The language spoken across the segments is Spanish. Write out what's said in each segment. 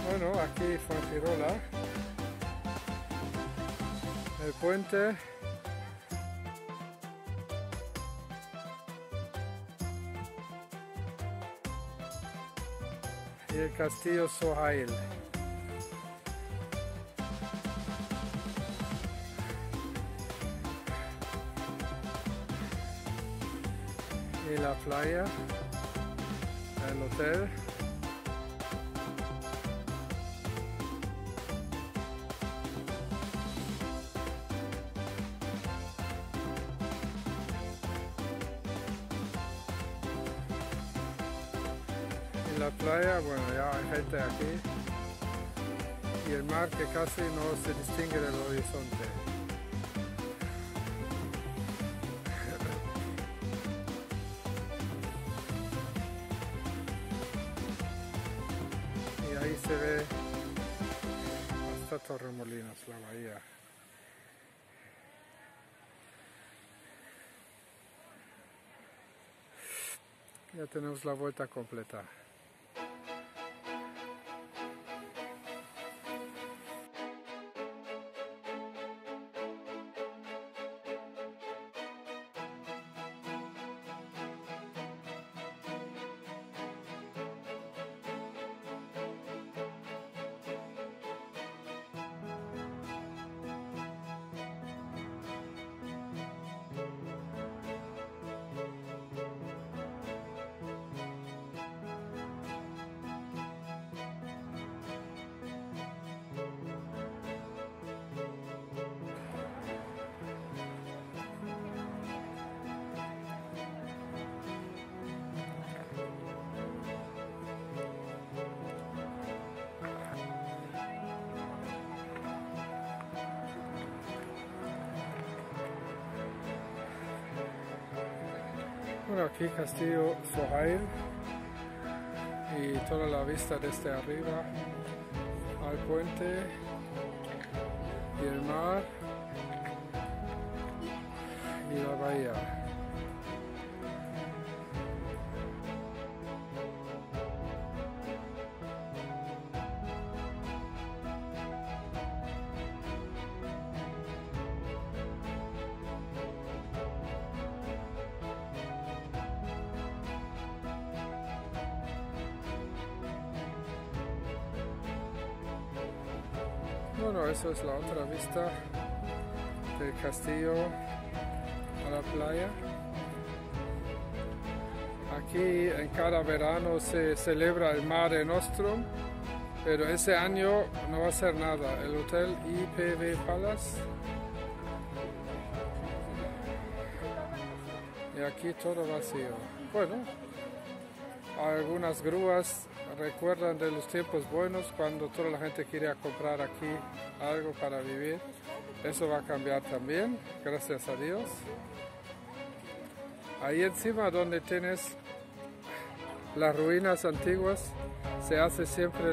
Bueno, aquí Fuengirola, el puente, y el castillo Sohail. Y la playa, el hotel. En la playa, bueno, ya hay gente aquí. Y el mar que casi no se distingue del horizonte. Y ahí se ve hasta Torremolinos, la bahía. Ya tenemos la vuelta completa. Bueno, aquí Castillo Sohail y toda la vista desde arriba al puente y el mar y la bahía. Bueno, eso es la otra vista del castillo a la playa. Aquí en cada verano se celebra el Mare Nostrum, pero ese año no va a ser nada. El hotel IPV Palace. Y aquí todo vacío. Bueno, algunas grúas recuerdan de los tiempos buenos cuando toda la gente quería comprar aquí algo para vivir. Eso va a cambiar también, gracias a Dios. Ahí encima donde tienes las ruinas antiguas se hace siempre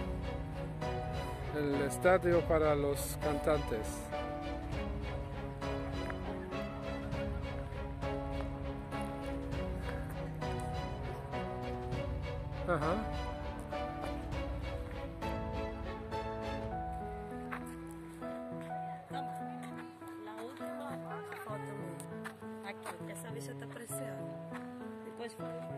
el estadio para los cantantes. Ajá. La última foto aquí, essa vista tá preciosa. Depois foi.